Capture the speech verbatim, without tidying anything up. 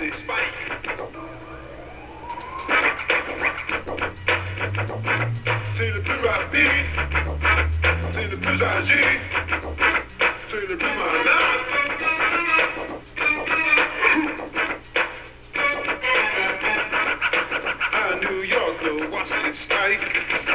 c'est Spike. C'est le plus rapide, c'est le plus agile, c'est le plus malin. À New York, le voici Spike.